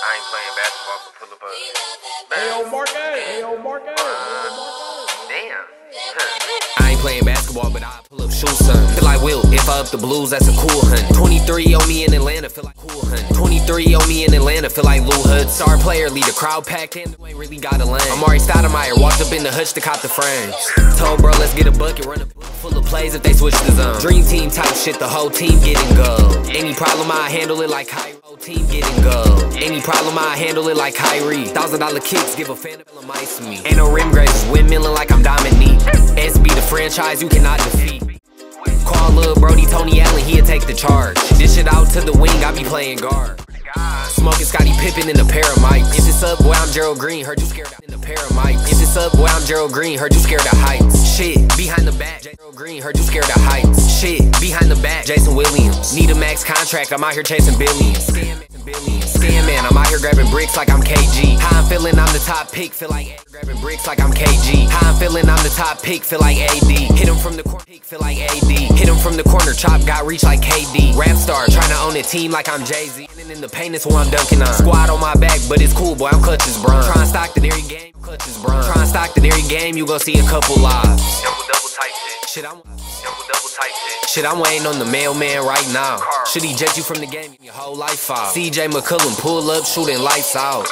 I ain't playing basketball, but pull up a... Hey, yo, Mark A. Hey, yo, Mark A. Damn. I ain't playing basketball, but I pull up shoes, son. Feel like Will, if I up the blues, that's a cool hunt. 23 on me in Atlanta, feel like cool hunt. 23 on me in Atlanta, feel like Lou Hood. Star player, lead the crowd packed in, ain't really got a lane. Amari Stoudemire walked up in the hutch to cop the frames. Told bro, let's get a bucket, run a book full of plays if they switch the zone. Dream team type shit, the whole team getting gold. Any problem, I handle it like Kyrie. Team getting gold. Any problem, I handle it like Kyrie. $1,000 kicks, give a fan of mice to me. Ain't no rim graces, windmilling like I'm Dominique. SB the franchise you cannot defeat. Call Lil Brody, Tony Allen, he'll take the charge. Dish it out to the wing, I be playing guard. Smoking Scottie Pippen in a pair of mics. If it's up, boy, I'm Gerald Green, heard you scared in a pair of mics. If it's up, boy, I'm Gerald Green, heard you scared of heights. Shit, behind the back, Gerald Green, heard you scared of heights. Shit, behind the back, Jason Williams. Need a max contract, I'm out here chasing billions. Scam man, I'm out here grabbing bricks like I'm KG. How I'm feeling, I'm the top pick, feel like AD. Grabbing bricks like I'm KG. How I'm feeling, I'm the top pick, feel like AD. Hit him from the corner, feel like AD. Hit him from the corner, chop, got reach like KD. Rap star, trying to own a team like I'm Jay-Z. And in the paint, that's who I'm dunking on. Squad on my back, but it's cool, boy, I'm clutch as bron. Try and stock the dairy game, clutch as bron. Try and stock the dairy game, you gon' see a couple lives. Double type shit. Shit, I'm Double type shit. Shit, I'm waiting on the mailman right now. Should he jet you from the game, your whole life out? CJ McCullum, pull up, shooting lights out.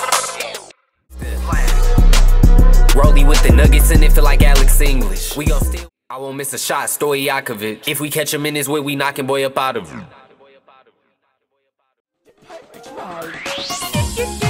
Rolly with the nuggets and it feel like Alex English. We gon' steal, I won't miss a shot, Stojakovic. If we catch him in his way, we knocking boy up out of him.